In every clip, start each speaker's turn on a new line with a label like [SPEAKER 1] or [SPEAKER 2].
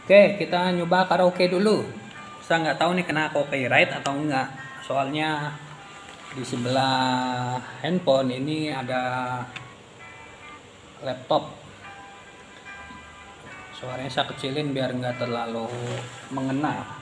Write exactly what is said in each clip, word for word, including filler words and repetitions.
[SPEAKER 1] Oke, kita nyoba karaoke dulu. Saya nggak tahu nih kena copyright atau enggak. Soalnya di sebelah handphone ini ada laptop. Suaranya saya kecilin biar nggak terlalu mengena.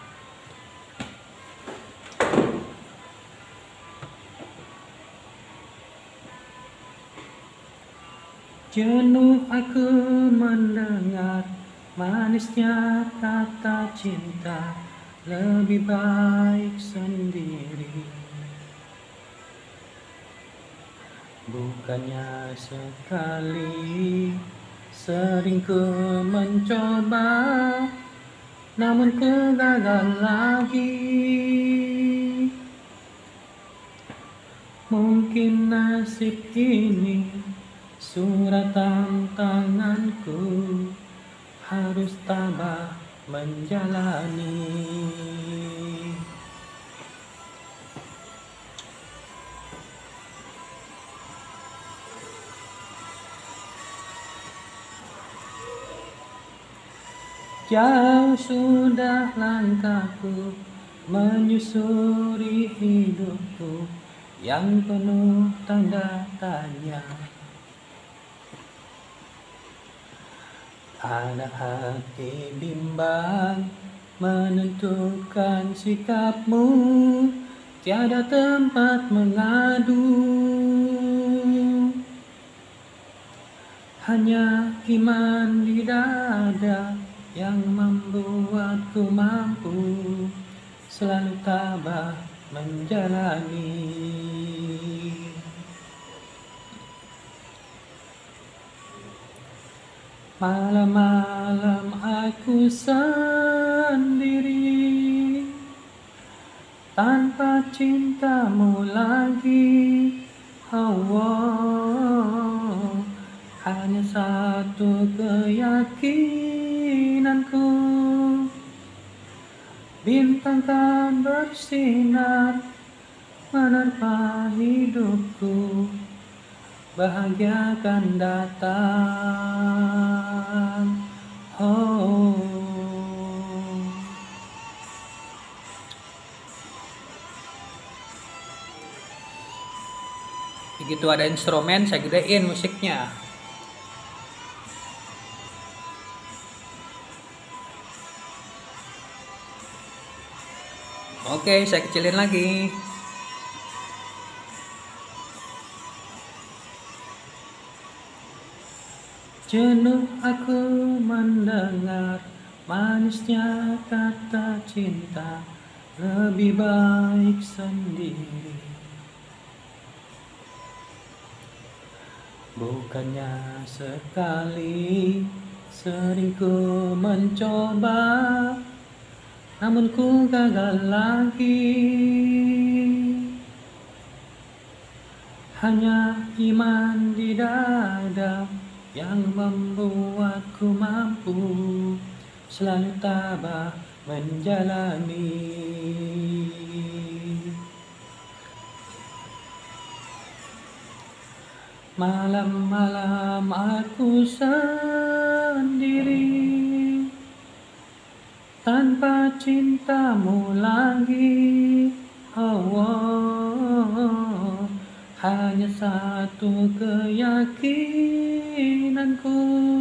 [SPEAKER 1] Jenuh aku mendengar manisnya kata cinta, lebih baik sendiri. Bukannya sekali sering ku mencoba, namun ku gagal lagi. Mungkin nasib ini suratan tanganku, harus tabah menjalani. Jauh sudah langkahku menyusuri hidupku yang penuh tanda tanya. Ada hati bimbang menentukan sikapmu, tiada tempat mengadu. Hanya iman di dada yang membuatku mampu selalu tabah menjalani. Malam-malam aku sendiri, tanpa cintamu lagi. Oh, oh, hanya satu keyakinanku, bintang kan bersinar menerpa hidupku, bahagia akan datang. Oh, begitu ada instrumen saya gedein musiknya. Oke, saya kecilin lagi. Jenuh aku mendengar manisnya kata cinta, lebih baik sendiri. Bukannya sekali sering ku mencoba, namun ku gagal lagi. Hanya iman di dada yang membuatku mampu selalu tabah menjalani. Malam-malam aku sendiri, tanpa cintamu lagi. Oh, oh, hanya satu keyakinanku,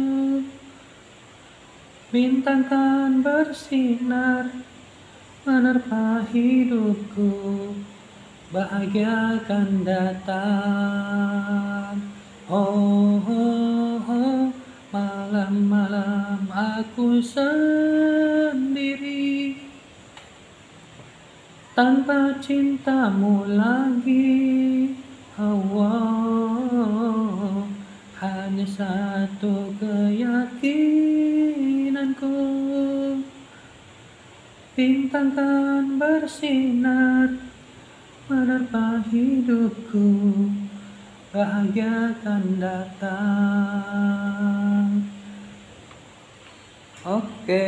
[SPEAKER 1] bintang kan bersinar menerpa hidupku, bahagia akan datang. Oh, oh, oh, malam-malam aku sendiri, tanpa cintamu lagi. Oh, oh, hanya satu keyakinanku, bintang kan bersinar menerpa hidupku, bahagia akan datang. Oke,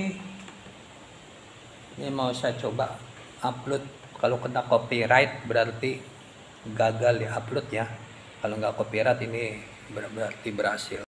[SPEAKER 1] ini mau saya coba upload. Kalau kena copyright berarti gagal ya upload ya. Kalau nggak copyright ini berarti berhasil.